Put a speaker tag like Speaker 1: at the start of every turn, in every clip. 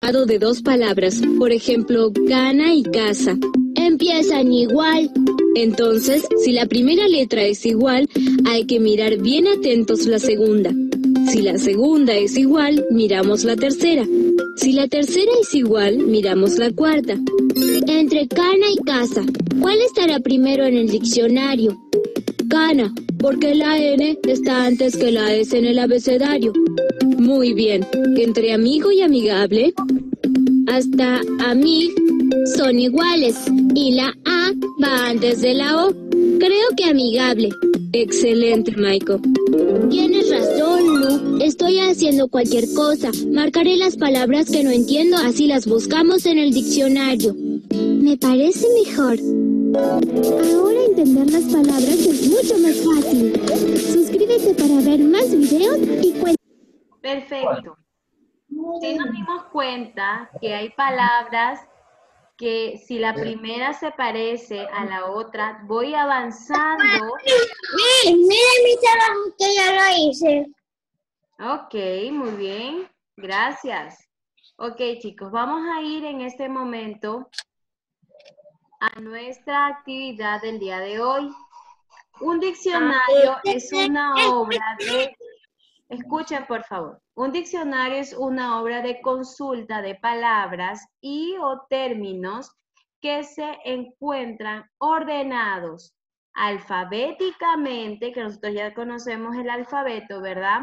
Speaker 1: de dos palabras, por ejemplo, cana y casa.
Speaker 2: Empiezan igual.
Speaker 1: Entonces, si la primera letra es igual, hay que mirar bien atentos la segunda. Si la segunda es igual, miramos la tercera. Si la tercera es igual, miramos la cuarta.
Speaker 2: Entre cana y casa, ¿cuál estará primero en el diccionario?
Speaker 1: Cana, porque la N está antes que la S en el abecedario. Muy bien. Entre amigo y amigable,
Speaker 2: Hasta amig son iguales y la A va antes de la O. Creo que amigable.
Speaker 1: excelente, Maiko.
Speaker 2: Tienes razón, Lu. Estoy haciendo cualquier cosa. Marcaré las palabras que no entiendo, así las buscamos en el diccionario. Me parece mejor. Ahora entender las palabras es mucho más fácil. Suscríbete para ver más videos y
Speaker 3: Perfecto. Si nos dimos cuenta que hay palabras que si la primera se parece a la otra, voy avanzando.
Speaker 2: Mire mi trabajo que ya lo hice.
Speaker 3: Ok, muy bien. Gracias. Ok, chicos, vamos a ir en este momento a nuestra actividad del día de hoy. Un diccionario es una obra de... Escuchen, por favor. Un diccionario es una obra de consulta de palabras y o términos que se encuentran ordenados alfabéticamente, que nosotros ya conocemos el alfabeto, ¿verdad?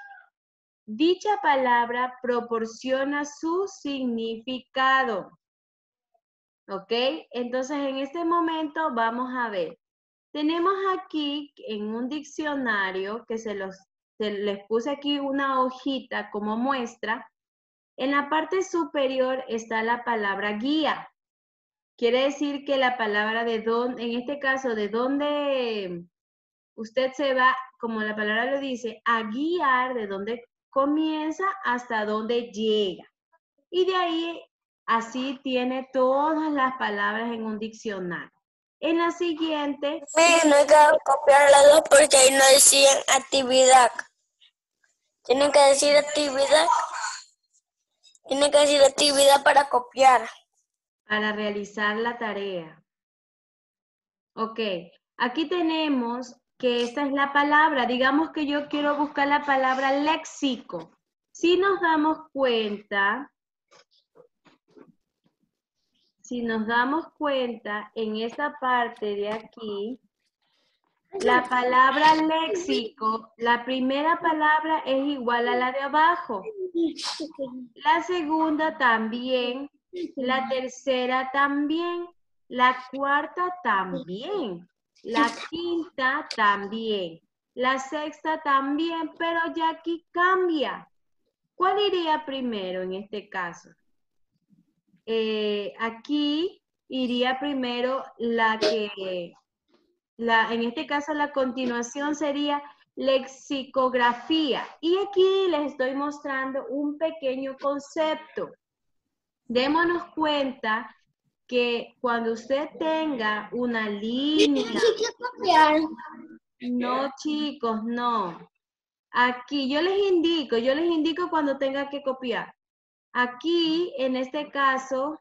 Speaker 3: Dicha palabra proporciona su significado. ¿Ok? Entonces, en este momento vamos a ver. Tenemos aquí en un diccionario que les puse aquí una hojita como muestra. En la parte superior está la palabra guía. Quiere decir que la palabra de dónde, en este caso, de dónde usted se va, como la palabra lo dice, a guiar de dónde comienza hasta dónde llega. Y de ahí, así tiene todas las palabras en un diccionario. En la siguiente...
Speaker 4: No hay que copiar las dos porque ahí no decían actividad. Tienen que decir actividad. Tienen que decir actividad para copiar.
Speaker 3: Para realizar la tarea. Ok, aquí tenemos que esta es la palabra. Digamos que yo quiero buscar la palabra léxico. Si nos damos cuenta, en esta parte de aquí, la palabra léxico, la primera palabra es igual a la de abajo. La segunda también, la tercera también, la cuarta también, la quinta también, la sexta también, pero ya aquí cambia. ¿Cuál iría primero en este caso? Aquí iría primero en este caso la continuación sería lexicografía. Y aquí les estoy mostrando un pequeño concepto. Démonos cuenta que cuando usted tenga una línea... No, chicos, no. Aquí yo les indico cuando tenga que copiar. Aquí, en este caso,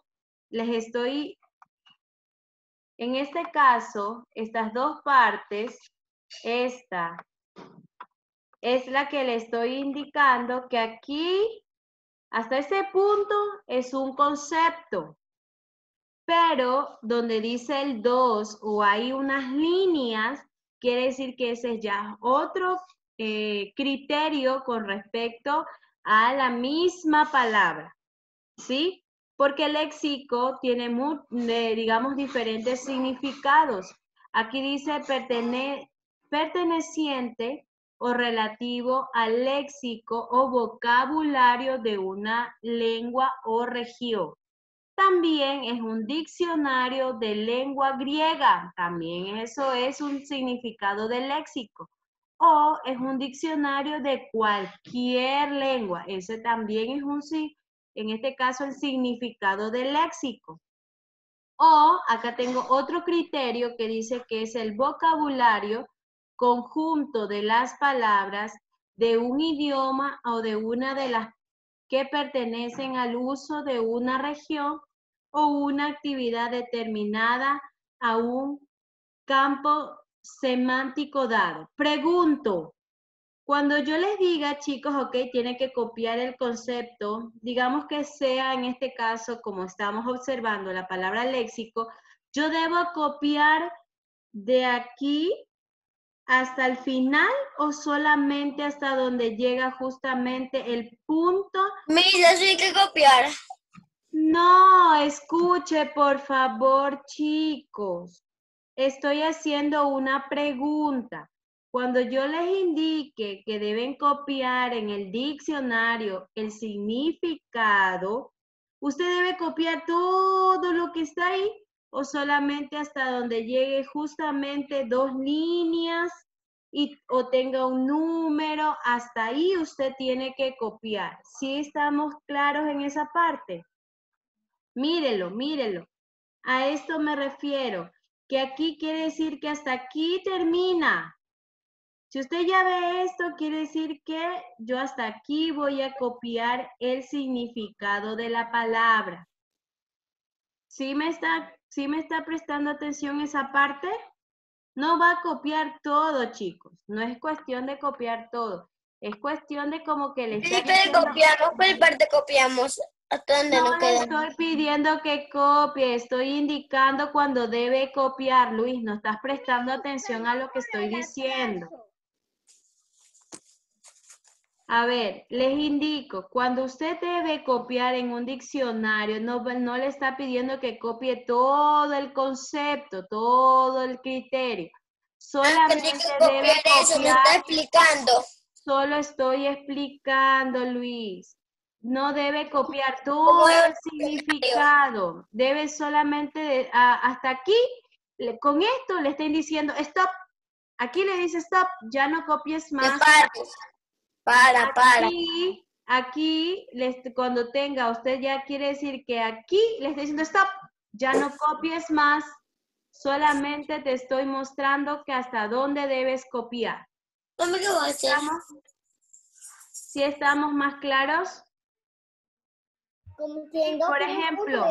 Speaker 3: estas dos partes, esta es la que le estoy indicando que aquí, hasta ese punto, es un concepto. Pero donde dice el 2 o hay unas líneas, quiere decir que ese es ya otro criterio con respecto a la misma palabra, ¿sí? Porque el léxico tiene, digamos, diferentes significados. Aquí dice perteneciente o relativo al léxico o vocabulario de una lengua o región. También es un diccionario de lengua griega, también eso es un significado de léxico. O es un diccionario de cualquier lengua, ese también es en este caso el significado de léxico. O acá tengo otro criterio que dice que es el vocabulario conjunto de las palabras de un idioma o de una de las que pertenecen al uso de una región o una actividad determinada a un campo semántico dado. Pregunto, cuando yo les diga, chicos, ok, tienen que copiar el concepto, digamos que sea en este caso, como estamos observando la palabra léxico, yo debo copiar de aquí hasta el final o solamente hasta donde llega justamente el punto.
Speaker 4: Mira, eso hay que copiar.
Speaker 3: No, escuche por favor, chicos. Estoy haciendo una pregunta. Cuando yo les indique que deben copiar en el diccionario el significado, ¿usted debe copiar todo lo que está ahí o solamente hasta donde llegue justamente 2 líneas o tenga un número? Hasta ahí usted tiene que copiar. ¿Sí estamos claros en esa parte? Mírelo, mírelo. A esto me refiero, que aquí quiere decir que hasta aquí termina. Si usted ya ve esto, quiere decir que yo hasta aquí voy a copiar el significado de la palabra. ¿Sí me está prestando atención esa parte? No va a copiar todo, chicos. No es cuestión de copiar todo. Es cuestión de como que le está diciendo...
Speaker 4: copiamos, ¿cuál parte copiamos? ¿Hasta dónde
Speaker 3: No
Speaker 4: nos
Speaker 3: le
Speaker 4: queda?
Speaker 3: estoy pidiendo que copie, estoy indicando cuando debe copiar, Luis. No estás prestando atención a lo que estoy diciendo. A ver, les indico, cuando usted debe copiar en un diccionario, no le está pidiendo que copie todo el concepto, todo el criterio. Solamente debe
Speaker 4: eso, me está
Speaker 3: copiar.
Speaker 4: explicando.
Speaker 3: Solo estoy explicando, Luis. No debe copiar todo el significado. Debe solamente, hasta aquí, con esto le están diciendo, stop. Aquí le dice stop, ya no copies más.
Speaker 4: Para.
Speaker 3: Aquí, cuando tenga, usted ya quiere decir que aquí le está diciendo stop, ya no copies más. Solamente te estoy mostrando que hasta dónde debes copiar.
Speaker 4: ¿Cómo que voy a hacer?
Speaker 3: ¿Sí estamos más claros? Por ejemplo,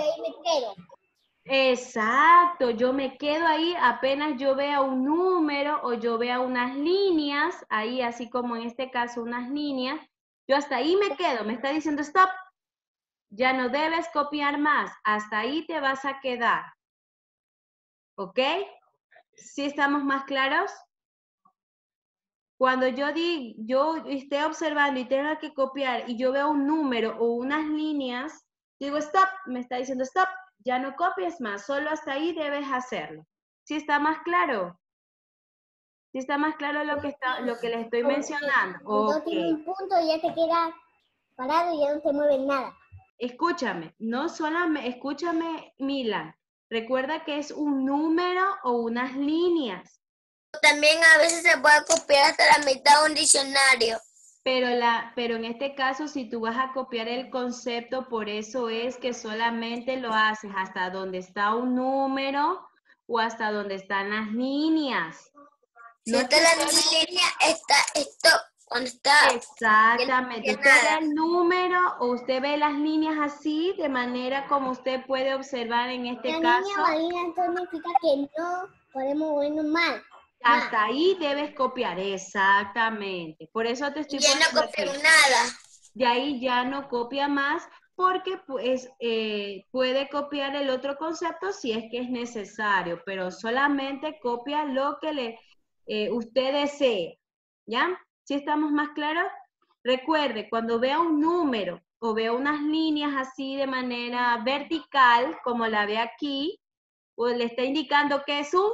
Speaker 3: exacto, yo me quedo ahí apenas yo vea un número o yo vea unas líneas, ahí así como en este caso unas líneas, yo hasta ahí me quedo, me está diciendo stop, ya no debes copiar más, hasta ahí te vas a quedar. ¿Ok? ¿Sí estamos más claros? Cuando yo esté observando y tenga que copiar y yo veo un número o unas líneas, digo stop, me está diciendo stop, ya no copies más, solo hasta ahí debes hacerlo. ¿Sí está más claro? ¿Sí está más claro lo que les estoy mencionando?
Speaker 2: Cuando tiene un punto ya te queda parado y ya no se mueve nada.
Speaker 3: Escúchame, no solamente, escúchame, Milan. Recuerda que es un número o unas líneas.
Speaker 4: También a veces se puede copiar hasta la mitad de un diccionario.
Speaker 3: Pero en este caso, si tú vas a copiar el concepto, por eso es que solamente lo haces hasta donde está un número o hasta donde están las líneas.
Speaker 4: Si está la línea, está stop. Cuando está...
Speaker 3: Exactamente. Usted ve el número o usted ve las líneas así, de manera como usted puede observar en este caso.
Speaker 2: La línea significa que no podemos movernos mal.
Speaker 3: Hasta ahí debes copiar, exactamente. Por eso te estoy poniendo
Speaker 4: ya no copio nada.
Speaker 3: De ahí ya no copia más porque pues, puede copiar el otro concepto si es que es necesario, pero solamente copia lo que usted desee. ¿Ya? ¿Sí estamos más claros? Recuerde, cuando vea un número o vea unas líneas así de manera vertical, como la ve aquí, pues le está indicando que es un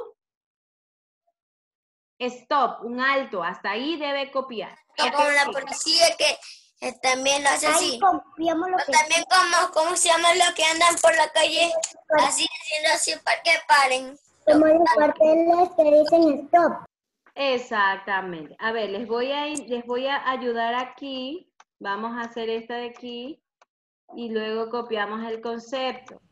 Speaker 3: stop, un alto, hasta ahí debe copiar.
Speaker 4: Como la policía que también lo hace así.
Speaker 2: Copiamos lo que...
Speaker 4: También ¿cómo se llaman los que andan por la calle así, haciendo así para que paren?
Speaker 2: Como los carteles que dicen stop.
Speaker 3: Exactamente. A ver, les voy a ayudar aquí. Vamos a hacer esta de aquí y luego copiamos el concepto.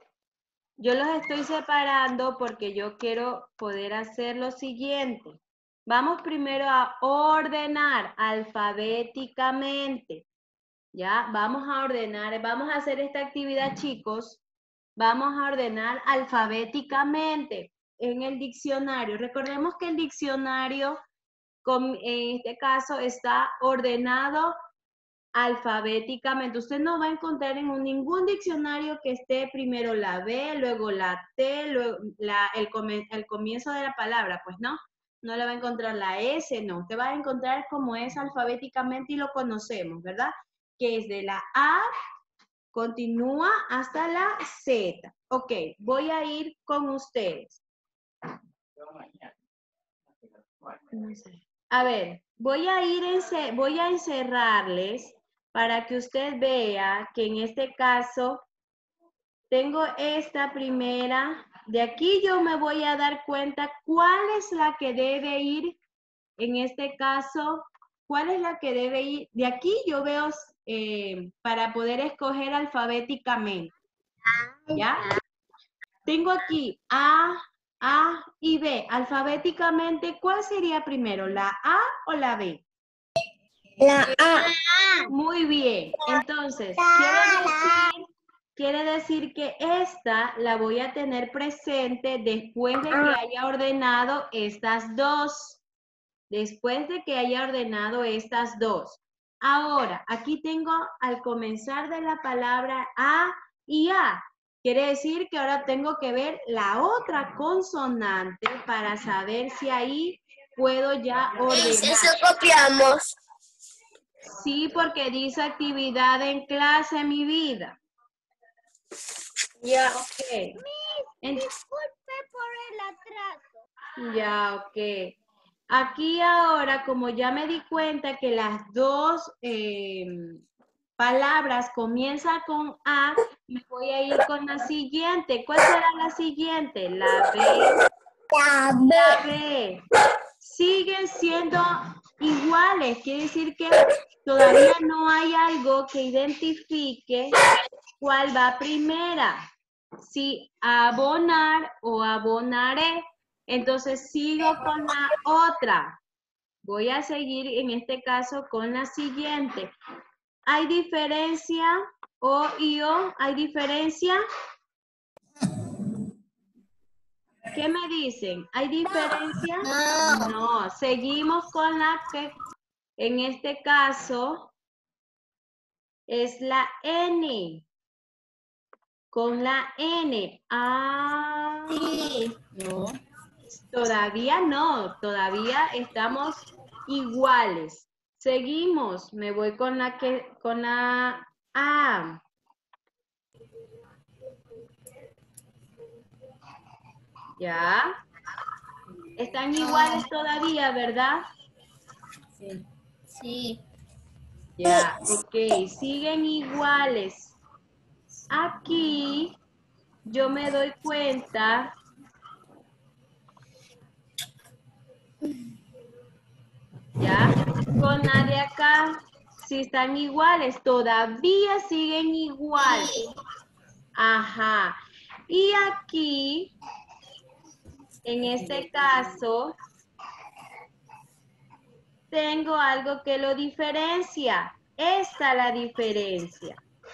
Speaker 3: Yo los estoy separando porque yo quiero poder hacer lo siguiente. Vamos primero a ordenar alfabéticamente. ¿Ya? Vamos a ordenar, vamos a hacer esta actividad, chicos. Vamos a ordenar alfabéticamente en el diccionario. Recordemos que el diccionario, en este caso, está ordenado alfabéticamente. Usted no va a encontrar en ningún diccionario que esté primero la B, luego la T, luego el comienzo de la palabra, pues no. No le va a encontrar la S, no. Usted va a encontrar como es alfabéticamente y lo conocemos, ¿verdad? Que es de la A, continúa hasta la Z. Ok, voy a ir con ustedes. A ver, voy a encerrarles para que usted vea que en este caso tengo esta primera. De aquí yo me voy a dar cuenta cuál es la que debe ir, en este caso, cuál es la que debe ir. De aquí yo veo para poder escoger alfabéticamente. ¿Ya? Tengo aquí A y B. Alfabéticamente, ¿cuál sería primero? ¿La A o la B?
Speaker 4: La A.
Speaker 3: Muy bien. Entonces, quiere decir que esta la voy a tener presente después de que haya ordenado estas dos. Después de que haya ordenado estas dos. Ahora, aquí tengo al comenzar de la palabra A y A. Quiere decir que ahora tengo que ver la otra consonante para saber si ahí puedo ya ordenar.
Speaker 4: Eso copiamos.
Speaker 3: Sí, porque dice actividad en clase, mi vida. Ya, ok.
Speaker 2: Disculpe por el atraso.
Speaker 3: Ya, ok. Aquí ahora, como ya me di cuenta que las dos palabras comienzan con A, me voy a ir con la siguiente. ¿Cuál será la siguiente? La B. La B. Siguen siendo iguales. Quiere decir que todavía no hay algo que identifique cuál va primera. Si abonar o abonaré. Entonces sigo con la otra. Voy a seguir en este caso con la siguiente. ¿Hay diferencia? ¿O y o? ¿Hay diferencia? ¿Qué me dicen? ¿Hay diferencia? No. Seguimos con la que en este caso es la N. Con la N. Ah. No. Todavía no, todavía estamos iguales. Seguimos, me voy con la A. ¿Ya? Están iguales todavía, ¿verdad?
Speaker 2: Sí.
Speaker 3: Ya, ok, siguen iguales. Aquí yo me doy cuenta ¿ya? Con la de acá, si están iguales, todavía siguen iguales. Ajá. Y aquí, en este caso, tengo algo que lo diferencia. Esta es la diferencia.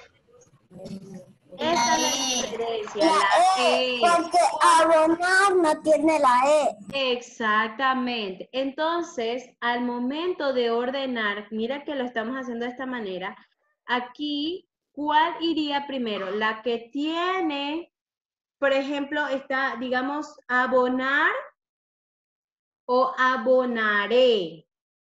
Speaker 3: Esta es la diferencia, la E.
Speaker 4: Porque abonar no tiene la E.
Speaker 3: Exactamente. Entonces, al momento de ordenar, mira que lo estamos haciendo de esta manera. Aquí, ¿cuál iría primero? La que tiene, por ejemplo, está, digamos, abonar o abonaré.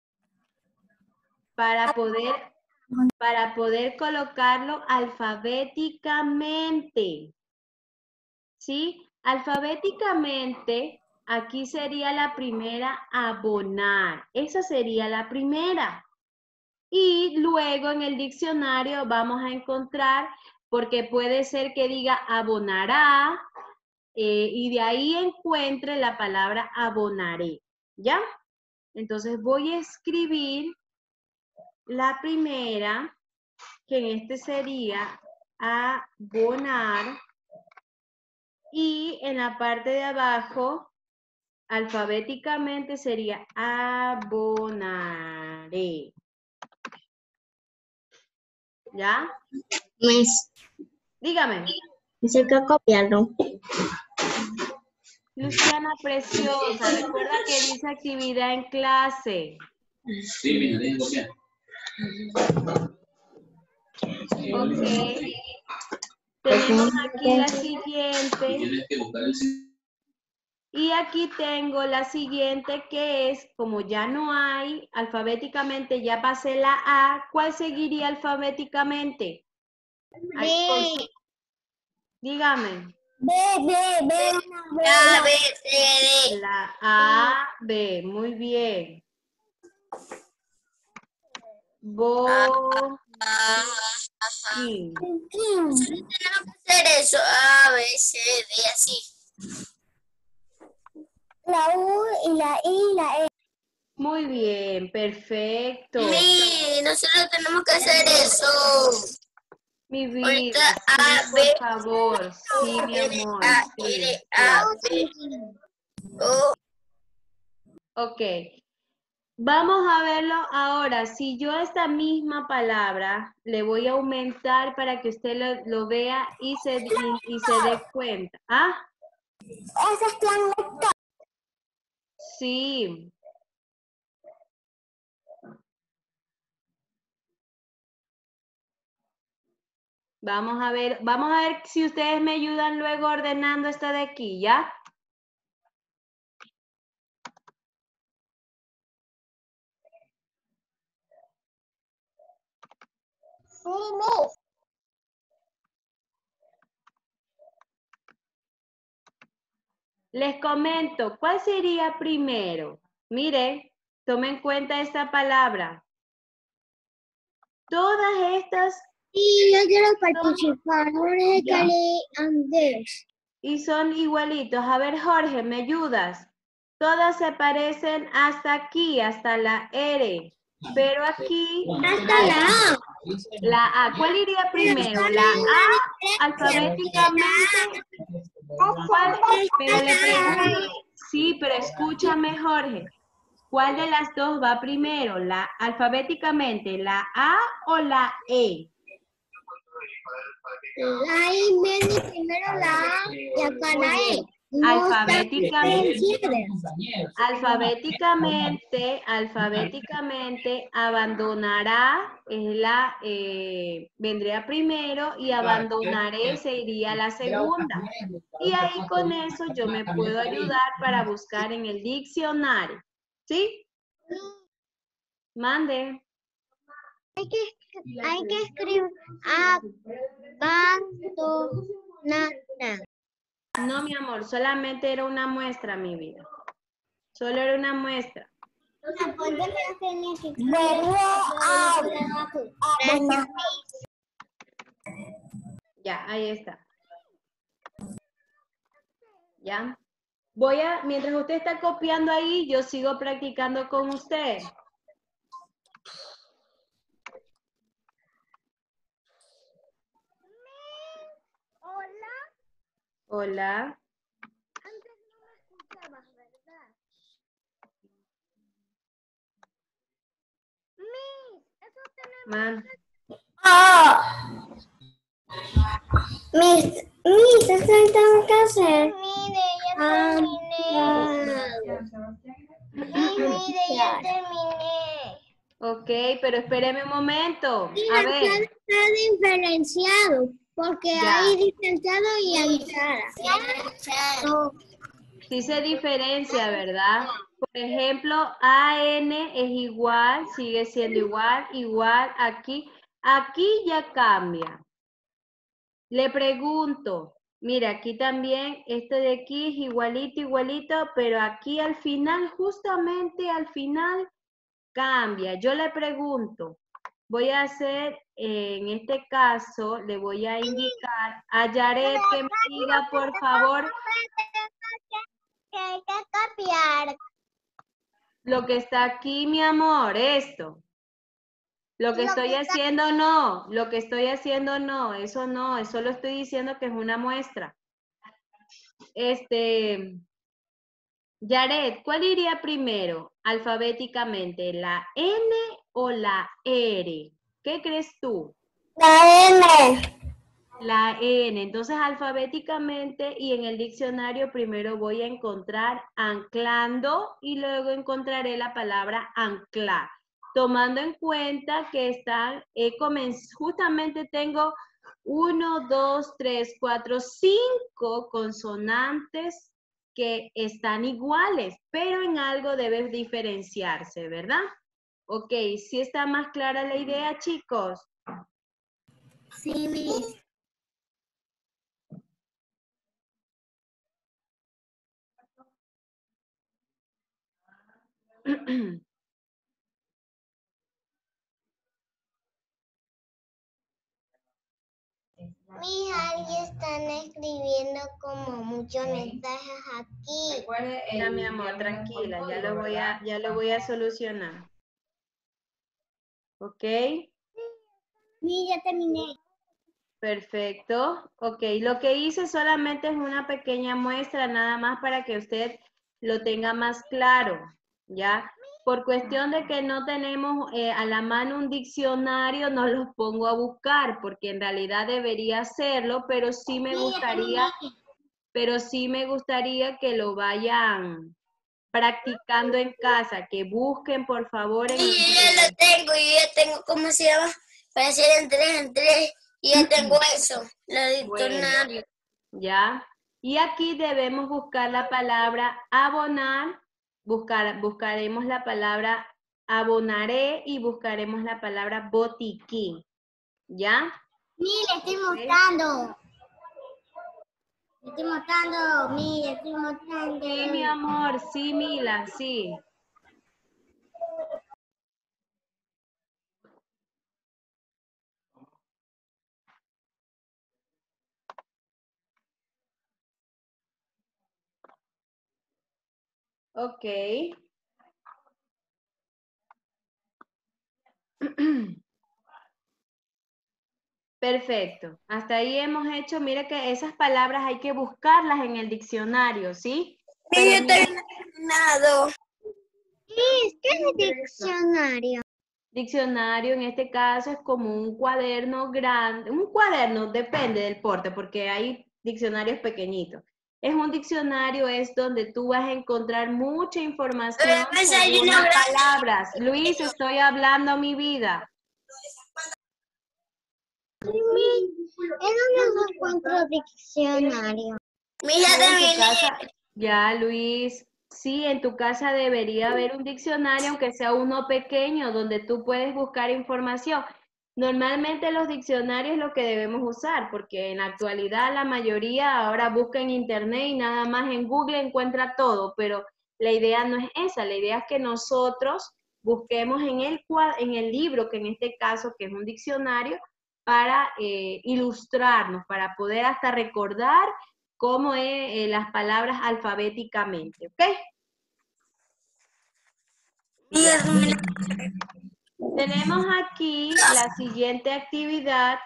Speaker 3: Para poder colocarlo alfabéticamente. ¿Sí? Alfabéticamente, aquí sería la primera abonar. Esa sería la primera. Y luego en el diccionario vamos a encontrar, porque puede ser que diga abonará, y de ahí encuentre la palabra abonaré. ¿Ya? Entonces voy a escribir la primera, que en este sería abonar. Y en la parte de abajo alfabéticamente sería abonaré. ¿Ya?
Speaker 4: Miss,
Speaker 3: Dígame.
Speaker 4: dice que copiarlo.
Speaker 3: Luciana preciosa, recuerda que dice actividad en clase.
Speaker 5: Sí, mira, tiene que copiar.
Speaker 3: Ok. Tenemos aquí la siguiente.
Speaker 5: Tienes que buscar el...
Speaker 3: Y aquí tengo la siguiente que es, como ya no hay, alfabéticamente ya pasé la A, ¿cuál seguiría alfabéticamente? Dígame.
Speaker 4: B.
Speaker 3: La A, B, muy bien. Sí.
Speaker 4: Tenemos que hacer eso. A, B, C, D, así. La U y la I y la E.
Speaker 3: Muy bien, perfecto.
Speaker 4: Sí, nosotros tenemos que hacer eso.
Speaker 3: Mi vida,
Speaker 4: Ahorita
Speaker 3: sí,
Speaker 4: A,
Speaker 3: por
Speaker 4: B,
Speaker 3: favor. Sí, mi amor.
Speaker 4: A,
Speaker 3: Sí,
Speaker 4: L,
Speaker 3: sí.
Speaker 4: A, B, O.
Speaker 3: Ok. Vamos a verlo ahora. Si yo a esta misma palabra le voy a aumentar para que usted lo vea y se dé cuenta. ¿Ah?
Speaker 4: Ese es plan lector.
Speaker 3: Sí. Vamos a ver si ustedes me ayudan luego ordenando esta de aquí, ¿ya?
Speaker 4: Sí, Miss.
Speaker 3: Les comento, ¿cuál sería primero? Mire, tomen en cuenta esta palabra. Todas estas
Speaker 4: Sí, yo quiero participar. Jorge, Cali, Andrés.
Speaker 3: y son igualitos. A ver, Jorge, ¿me ayudas? Todas se parecen hasta aquí, hasta la R. Pero aquí...
Speaker 4: Hasta la A.
Speaker 3: La A. ¿Cuál iría primero? La A alfabéticamente. ¿Cuál? Pero le pregunto. Sí, pero escúchame, Jorge. ¿Cuál de las dos va primero? ¿La alfabéticamente, la A o la E?
Speaker 4: La I viene primero la A y acá la E. No
Speaker 3: alfabéticamente abandonará, vendría primero y abandonaré se iría a la segunda. Y ahí con eso yo me puedo ayudar para buscar en el diccionario. ¿Sí? Mande.
Speaker 4: Hay que escribir abandonará.
Speaker 3: No, mi amor, solamente era una muestra, mi vida. Solo era una muestra. Ya, ahí está. Ya. Mientras usted está copiando ahí, yo sigo practicando con usted. Hola.
Speaker 4: Antes no me escuchabas, ¿verdad? Miss, eso tenemos. Miss, eso tengo que hacer. Mire, ya terminé. Ya terminé.
Speaker 3: Ok, pero espéreme un momento.
Speaker 4: Mira,
Speaker 3: A ver.
Speaker 4: está diferenciado, porque
Speaker 3: Ya.
Speaker 4: hay distanciado y avisada.
Speaker 3: Sí se diferencia, ¿verdad? Por ejemplo, AN es igual, sigue siendo igual aquí. Aquí ya cambia. Le pregunto, mira, aquí también, este de aquí es igualito, pero aquí al final, justamente al final, cambia. Yo le pregunto, voy a hacer, en este caso, le voy a indicar a Yaret que me diga, por favor,
Speaker 4: Que hay que copiar.
Speaker 3: lo que está aquí, mi amor, esto. Lo que estoy haciendo no, lo que estoy haciendo no, eso lo estoy diciendo que es una muestra. Yaret, ¿cuál iría primero alfabéticamente? ¿La N o la R? ¿Qué crees tú?
Speaker 4: La N.
Speaker 3: La N. Entonces, alfabéticamente y en el diccionario primero voy a encontrar anclando y luego encontraré la palabra anclar. Tomando en cuenta que están, justamente tengo 1, 2, 3, 4, 5 consonantes que están iguales, pero en algo debe diferenciarse, ¿verdad? Ok, ¿sí está más clara la idea, chicos?
Speaker 2: Sí, Miss. Ahí están escribiendo como muchos mensajes aquí.
Speaker 3: Ya, mi amor, tranquila, ya lo voy a solucionar. ¿Ok?
Speaker 2: Sí, ya terminé.
Speaker 3: Perfecto. Ok, lo que hice solamente es una pequeña muestra, nada más para que usted lo tenga más claro, ¿ya? Por cuestión de que no tenemos a la mano un diccionario, no los pongo a buscar, porque en realidad debería hacerlo, pero sí me gustaría que lo vayan practicando en casa, que busquen por favor en
Speaker 4: Sí, yo ya tengo, ¿cómo se llama? Para hacer en tres, y ya tengo eso, la diccionario.
Speaker 3: ¿ya? Y aquí debemos buscar la palabra abonar, buscaremos la palabra abonaré y buscaremos la palabra botiquín, ¿ya?
Speaker 2: Sí, le estoy mostrando. Le estoy mostrando, mire, estoy mostrando.
Speaker 3: Sí, mi amor, sí, Mila, sí. Ok. Perfecto. Hasta ahí hemos hecho, mire que esas palabras hay que buscarlas en el diccionario, ¿sí? Pero
Speaker 4: Sí, yo terminado.
Speaker 2: ¿Qué es diccionario?
Speaker 3: diccionario en este caso es como un cuaderno grande, un cuaderno depende del porte porque hay diccionarios pequeñitos. Es un diccionario, es donde tú vas a encontrar mucha información
Speaker 4: Pues hay
Speaker 3: según
Speaker 4: una
Speaker 3: las palabras. Luis, estoy hablando mi vida.
Speaker 2: ¿En dónde encuentro diccionario?
Speaker 4: Mija,
Speaker 3: Sí, en tu
Speaker 4: también.
Speaker 3: casa, ya Luis, sí, en tu casa debería haber un diccionario, aunque sea uno pequeño, donde tú puedes buscar información. Normalmente los diccionarios es lo que debemos usar, porque en la actualidad la mayoría ahora busca en internet y nada más en Google encuentra todo, pero la idea no es esa, la idea es que nosotros busquemos en el libro, que en este caso que es un diccionario, para ilustrarnos, para poder hasta recordar cómo es las palabras alfabéticamente, ¿ok? Ya. Tenemos aquí la siguiente actividad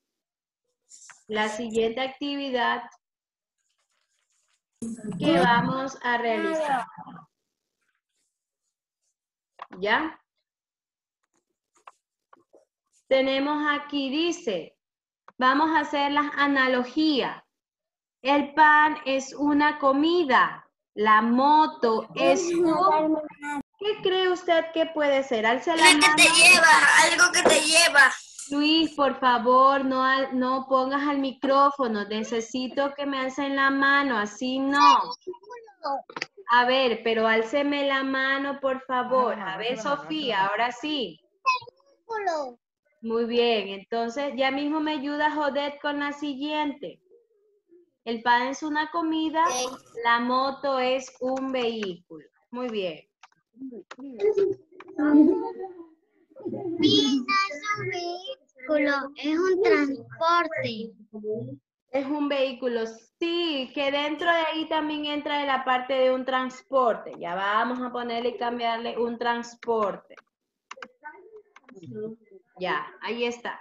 Speaker 3: que vamos a realizar, ¿ya? Tenemos aquí, dice, vamos a hacer las analogías. El pan es una comida, la moto es un... ¿Qué cree usted que puede ser? Alce la
Speaker 4: Una que te
Speaker 3: mano.
Speaker 4: lleva, algo que te lleva.
Speaker 3: Luis, por favor, no pongas al micrófono. Necesito que me alcen la mano, así no. A ver, pero álceme la mano, por favor. A ver, Sofía, ahora sí. Muy bien, entonces ya mismo me ayuda Jodet con la siguiente. El pan es una comida, la moto es un vehículo. Muy bien.
Speaker 2: Es un transporte.
Speaker 3: Es un vehículo, sí, que dentro de ahí también entra de la parte de un transporte. Ya vamos a ponerle y cambiarle un transporte. Ya, ahí está.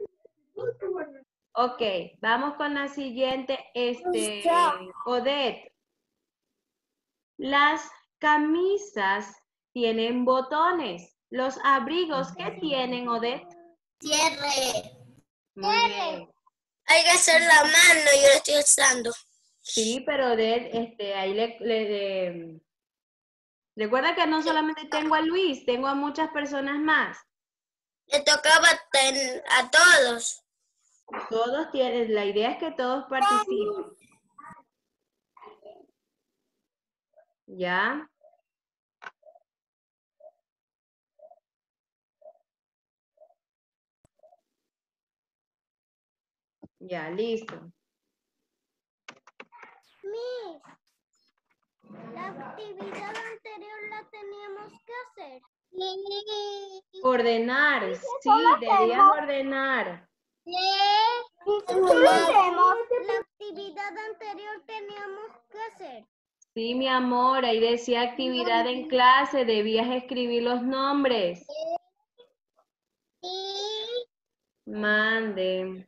Speaker 3: Ok, vamos con la siguiente, Odette. Las camisas tienen botones. Los abrigos, ¿qué tienen, Odette?
Speaker 4: Cierre.
Speaker 3: Muy bien.
Speaker 4: Hay que hacer la mano, yo lo estoy usando.
Speaker 3: Sí, pero Odette, ahí recuerda que no solamente tengo a Luis, tengo a muchas personas más.
Speaker 4: Le tocaba a todos.
Speaker 3: Todos tienen, la idea es que todos participen. ¿Ya? Ya, listo.
Speaker 2: Miss, la actividad anterior la teníamos que hacer.
Speaker 3: Ordenar, sí, debías ordenar.
Speaker 2: La actividad anterior teníamos que hacer.
Speaker 3: Sí, mi amor, ahí decía actividad en clase, debías escribir los nombres. Mande.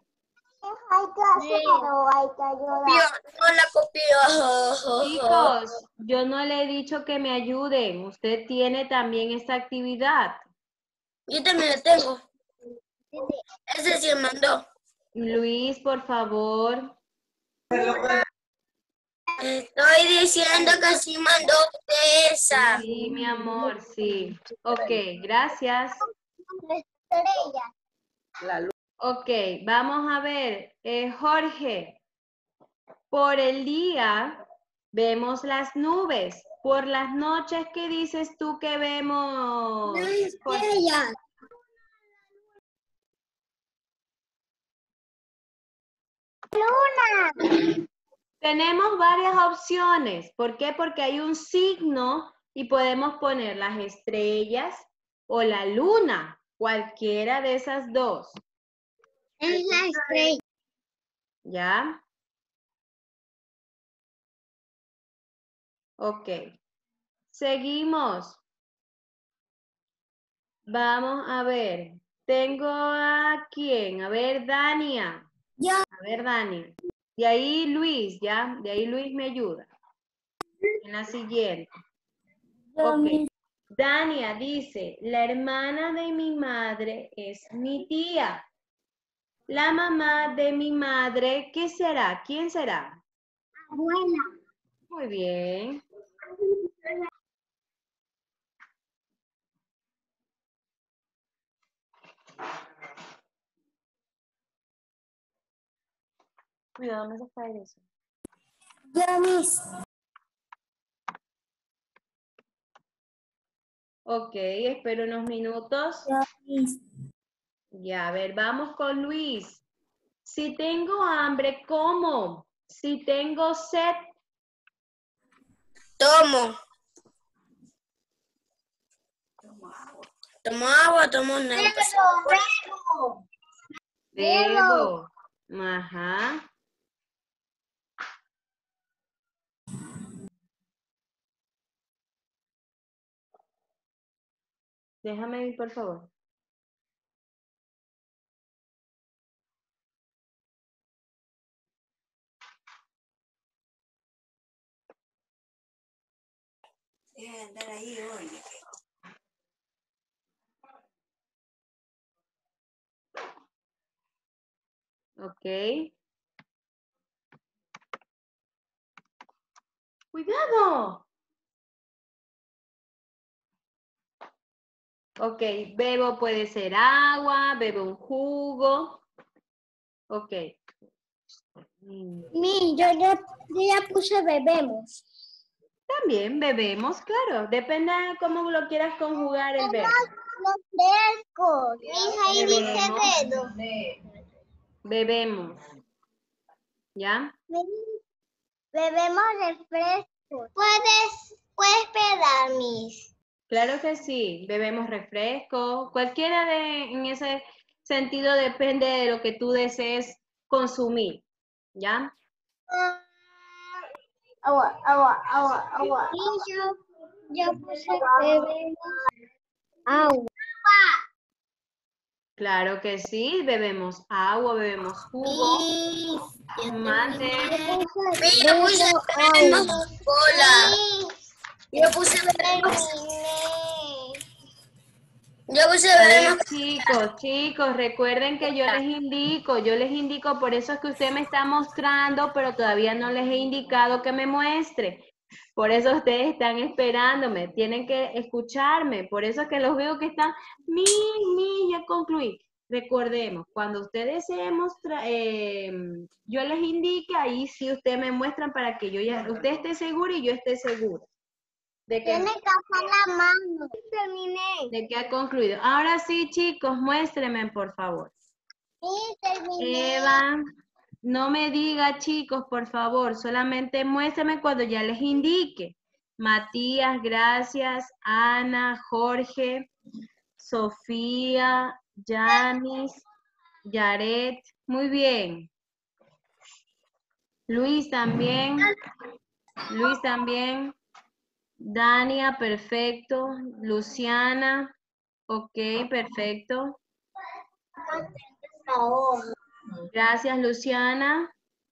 Speaker 4: No la copió.
Speaker 3: Chicos, yo no le he dicho que me ayuden. Usted tiene también esta actividad.
Speaker 4: Yo también la tengo. Ese sí mandó.
Speaker 3: Luis, por favor.
Speaker 4: Estoy diciendo que sí mandó usted esa.
Speaker 3: Sí, mi amor, sí. Ok, gracias. Ok, vamos a ver. Jorge, por el día vemos las nubes. Por las noches, ¿qué dices tú que vemos? Jorge? Tenemos varias opciones. ¿Por qué? Porque hay un signo y podemos poner las estrellas o la luna, cualquiera de esas dos.
Speaker 2: Es la estrella.
Speaker 3: ¿Ya? Ok. Seguimos. Vamos a ver. Tengo a quién. A ver, Dania.
Speaker 2: Yo.
Speaker 3: A ver, Dania. De ahí Luis, ¿ya? De ahí Luis me ayuda. En la siguiente. Ok. Dania dice, la hermana de mi madre es mi tía. La mamá de mi madre, ¿qué será? ¿Quién será?
Speaker 2: Abuela.
Speaker 3: Muy bien. Cuidado, no se cae eso.
Speaker 2: Yo, Miss.
Speaker 3: Ok, espero unos minutos.
Speaker 2: Yo, Miss.
Speaker 3: Ya, a ver, vamos con Luis. Si tengo hambre, ¿cómo? Si tengo sed,
Speaker 4: Tomo. Tomo agua, tomo nada.
Speaker 3: bebo. Ajá. Déjame ir, por favor. Ok. ¡Cuidado! Ok, bebo puede ser agua, bebo un jugo. Ok.
Speaker 2: Miss, yo ya puse bebemos.
Speaker 3: También bebemos, claro. Depende de cómo lo quieras conjugar el verbo.
Speaker 2: Los frescos. Miss, ahí dice
Speaker 3: Bebemos.
Speaker 2: dedo.
Speaker 3: Bebemos. ¿Ya?
Speaker 2: Bebemos refrescos. Puedes pegar, Miss.
Speaker 3: Claro que sí. Bebemos refresco. Cualquiera en ese sentido depende de lo que tú desees consumir. ¿Ya?
Speaker 2: Agua. Y yo puse bebemos agua.
Speaker 3: Claro que sí. Bebemos agua, bebemos jugo. Mate.
Speaker 4: Mira, puse bebemos cola. Yo puse veremos. Yo puse
Speaker 3: A ver,
Speaker 4: veremos.
Speaker 3: chicos, recuerden que yo les indico, por eso es que usted me está mostrando, pero todavía no les he indicado que me muestre. Por eso ustedes están esperándome, tienen que escucharme, por eso es que los veo que están, ya concluí. Recordemos, cuando ustedes deseen mostrar, yo les indique, ahí sí ustedes me muestran para que usted esté seguro y yo esté segura. De que,
Speaker 2: Tiene que hacer la mano. Terminé.
Speaker 3: de que ha concluido. Ahora sí, chicos, muéstrenme, por favor.
Speaker 2: Sí, terminé.
Speaker 3: Eva, no me diga, chicos, por favor, solamente muéstrenme cuando ya les indique. Matías, gracias. Ana, Jorge, Sofía, Yanis, Yaret, muy bien. Luis también. Luis también. Dania, perfecto. Luciana, ok, perfecto. Gracias, Luciana.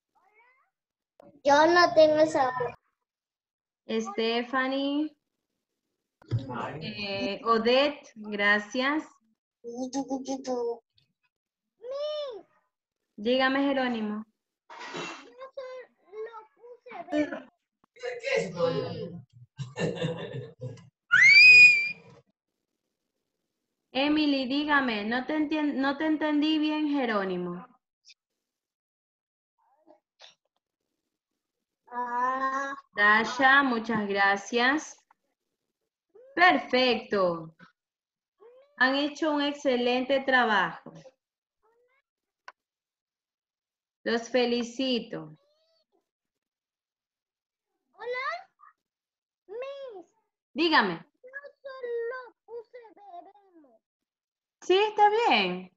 Speaker 2: Yo no tengo esa voz.
Speaker 3: Stephanie. Odette, gracias. Dígame, Jerónimo. Emily, dígame, no te entendí bien, Jerónimo. Dasha, muchas gracias. Perfecto. Han hecho un excelente trabajo. Los felicito.
Speaker 2: Hola. Miss.
Speaker 3: Dígame.
Speaker 2: Yo solo puse veremos.
Speaker 3: Sí, está bien.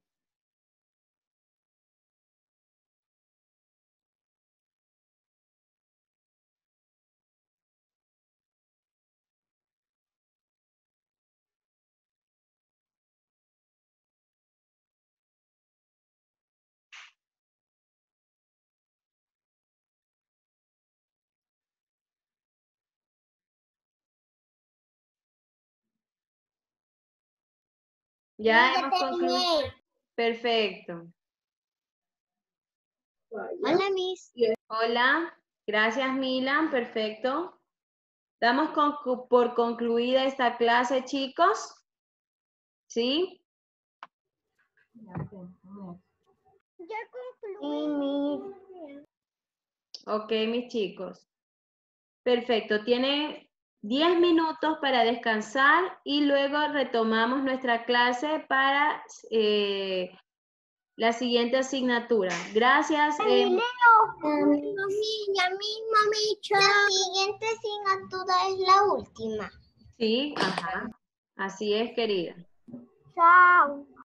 Speaker 3: Ya hemos concluido. Perfecto.
Speaker 2: Hola, Miss.
Speaker 3: Hola. Gracias, Milan. Perfecto. Damos por concluida esta clase, chicos. ¿Sí?
Speaker 2: Ya concluí.
Speaker 3: Ok, mis chicos. Perfecto. Tienen 10 minutos para descansar y luego retomamos nuestra clase para la siguiente asignatura. Gracias.
Speaker 2: La siguiente asignatura es la última.
Speaker 3: Sí, ajá. Así es, querida.
Speaker 2: Chao.